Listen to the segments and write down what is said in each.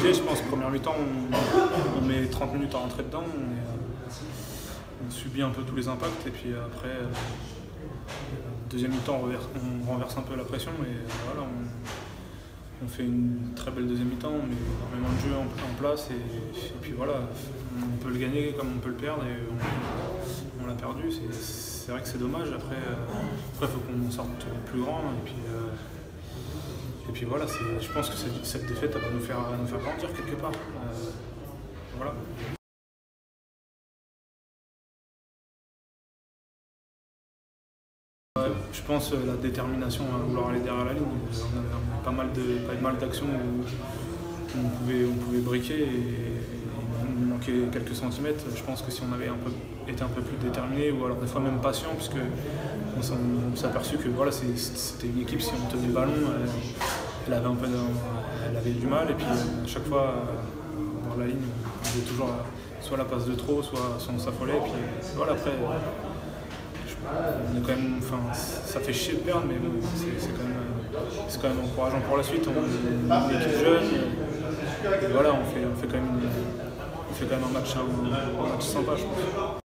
mitigé, je pense. Première mi-temps, on met 30 minutes à rentrer dedans, on subit un peu tous les impacts, et puis après, deuxième mi-temps, on renverse un peu la pression, et voilà, on fait une très belle deuxième mi-temps, on met énormément de jeu en place, et puis voilà, on peut le gagner comme on peut le perdre, et on l'a perdu. C'est vrai que c'est dommage. Après, il faut qu'on sorte plus grand, et puis voilà, je pense que cette défaite va nous faire grandir quelque part. Voilà. Je pense la détermination à vouloir aller derrière la ligne. On avait pas mal d'actions où on pouvait briquer, et il nous manquait quelques centimètres. Je pense que si on avait été un peu plus déterminé, ou alors des fois même patient, puisque on s'est aperçu que voilà, c'était une équipe, si on tenait le ballon, elle avait du mal, et puis à chaque fois, dans la ligne, on faisait toujours soit la passe de trop, soit on s'affolait, et puis voilà, après. On est quand même, ça fait chier de perdre, mais bon, c'est quand même encourageant pour la suite. On est une équipe jeune, et voilà, on fait quand même un match sympa, je pense.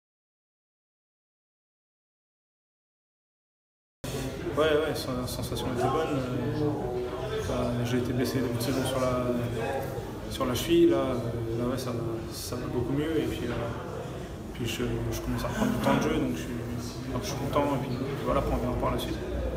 Ouais, la sensation était bonne. J'ai été blessé début de saison sur la cheville, là ouais, ça va beaucoup mieux, et puis je commence à reprendre du temps de jeu, donc je suis content, et puis voilà, après on verra par la suite.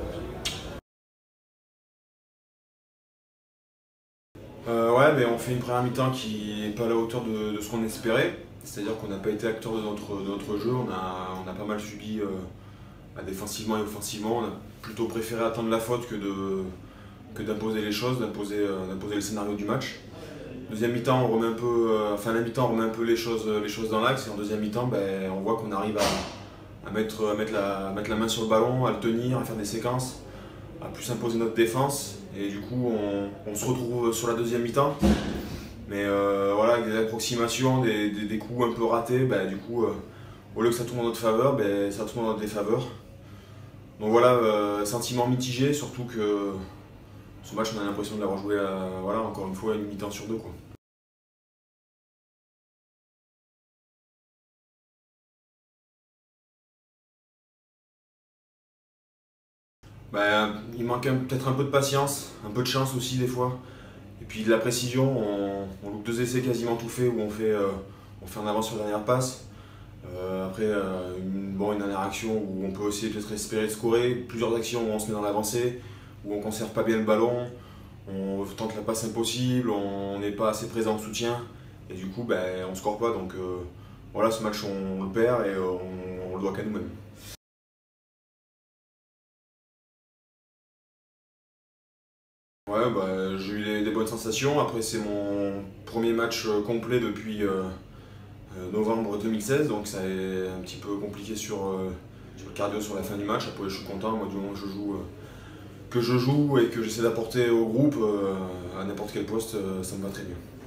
Ouais, mais on fait une première mi-temps qui n'est pas à la hauteur de ce qu'on espérait. C'est-à-dire qu'on n'a pas été acteur de notre jeu, on a pas mal subi défensivement et offensivement. On a plutôt préféré attendre la faute que d'imposer les choses, d'imposer le scénario du match. Deuxième mi-temps, on remet un peu, la mi-temps, on remet un peu les choses dans l'axe, et en deuxième mi-temps, on voit qu'on arrive à mettre la main sur le ballon, à le tenir, à faire des séquences, à plus imposer notre défense, et du coup on se retrouve sur la deuxième mi-temps, mais voilà, avec des approximations, des coups un peu ratés, du coup au lieu que ça tourne en notre faveur, ça tourne en notre défaveur. Donc voilà, sentiment mitigé, surtout que ce match on a l'impression de l'avoir joué voilà, encore une fois une mi-temps sur deux, quoi. Il manque peut-être un peu de patience, un peu de chance aussi des fois. Et puis de la précision, on loupe 2 essais quasiment tout faits où on fait en avance sur la dernière passe. Après, une dernière action où on peut aussi peut-être espérer scorer. Plusieurs actions où on se met dans l'avancée, où on ne conserve pas bien le ballon, on tente la passe impossible, on n'est pas assez présent en soutien. Et du coup, on ne score pas. Donc voilà, ce match on le perd, et on le doit qu'à nous-mêmes. Ouais, j'ai eu des bonnes sensations. Après, c'est mon premier match complet depuis novembre 2016, donc ça est un petit peu compliqué sur le cardio sur la fin du match. Après, je suis content, moi, du moment que je joue et que j'essaie d'apporter au groupe à n'importe quel poste, ça me va très bien.